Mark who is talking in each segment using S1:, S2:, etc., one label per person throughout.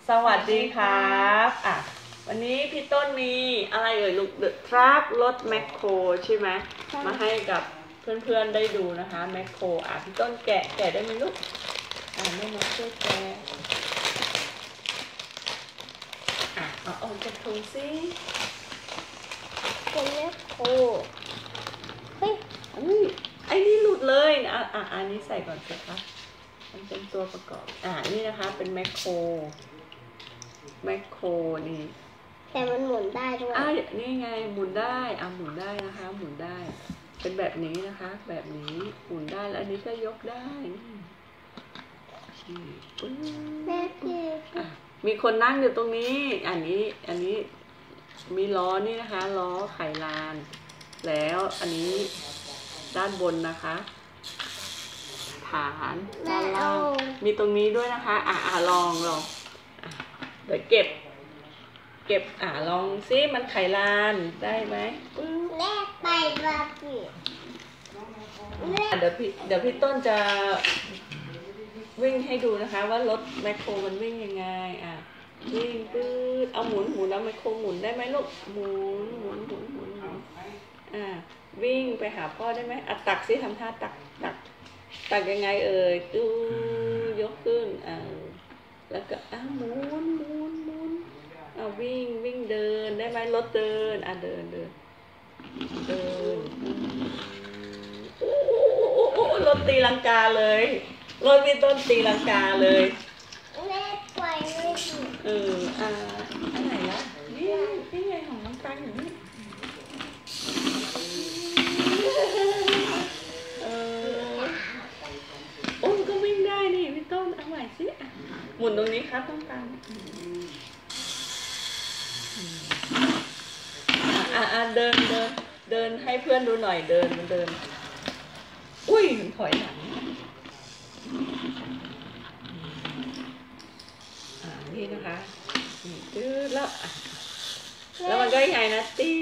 S1: สวัสดีครับวันนี้พี่ต้นมีอะไรลูกทรัครถแมคโครใช่ไหมมาให้กับเพื่อนๆได้ดูนะคะแมคโครพี่ต้นแกะได้ไหมลูกแม่น้องช่วยแกะเอาออกจากถุงสิ
S2: เป็นแมคโคร
S1: เฮ้ยไอ้นี่หลุดเลยอันนี้ใส่ก่อนสิคะมันเป็นตัวประกอบนี่นะคะเป็นแมคโครนี่
S2: แต่มันหมุนได้ด้วย
S1: นี่ไงหมุนได้หมุนได้นะคะหมุนได้เป็นแบบนี้นะคะแบบนี้หมุนได้แล้วอันนี้ก็ยกได้มีคนนั่งอยู่ตรงนี้อันนี้มีล้อนี่นะคะล้อไขลานแล้วอันนี้ด้านบนนะคะฐานด้านล่างมีตรงนี้ด้วยนะคะลองเดี๋ยวเก็บลองซิมันไขลานได้ไหม
S2: แลกไปแบบนี้
S1: เดี๋ยวพี่ต้นจะวิ่งให้ดูนะคะว่ารถแมคโครมันวิ่งยังไงวิ่งปื๊ดเอาหมุนแล้วแมคโครหมุนได้ไหมลูกหมุนวิ่งไปหาพ่อได้ไหมตักซิทำท่าตักยังไงยกขึ้นแล้วก็หมุนวิ่งเดินได้ไหมรถเดินเดินรถตีลังกาเลยรถพี่ต้นตีลังกาเลย
S2: แม่ปล่อยเลย
S1: อันไหนละนี่ไงของน้องตังอยู่นี่ก็วิ่งได้นี่พี่ต้นเอาใหม่สิหมุนตรงนี้ครับต้องตังเดินให้เพื่อนดูหน่อยเดินอุ้ยมันถอยหลังนี่นะคะนี่แล้วมันก็ยังไงนะตี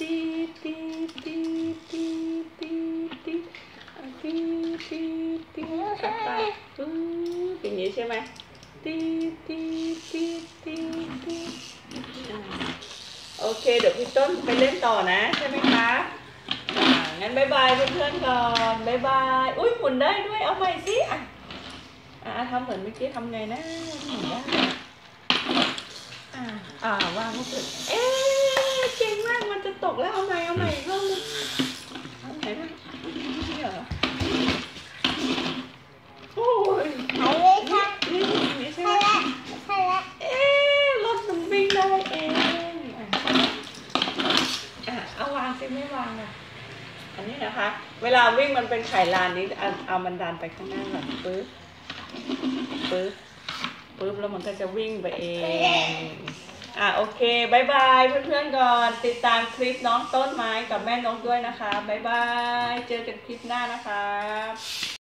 S1: กลับไปอย่างนี้ใช่ไหมตีโอเคเดี๋ยวพี่ต้นไปเล่นต่อนะใช่ไหมคะงั้นบ๊ายบายเพื่อนๆก่อนบ๊ายบายอุ้ยหมุนได้ด้วยเอาใหม่สิทำเหมือนเมื่อกี้ทำไงนะหมุนได้วางก็เกิดเก่งมากมันจะตกแล้วเอาใหม่อีกรอบนึงเอาไหนนะนี่เหรอโอ้ย
S2: เอาเลยค่ะ
S1: นี่ใช่ไหม
S2: ใช่แล้ว
S1: รถมันวิ่งได้เองเอาวางสิไม่วางอันนี้นะคะเวลาวิ่งมันเป็นไขลานนี้เอามันดันไปข้างหน้าแบบปึ๊บแล้วมันก็จะวิ่งไปเองโอเคบายบายเพื่อนๆก่อนติดตามคลิปน้องต้นไม้กับแม่นกด้วยนะคะบายบายเจอกันคลิปหน้านะคะ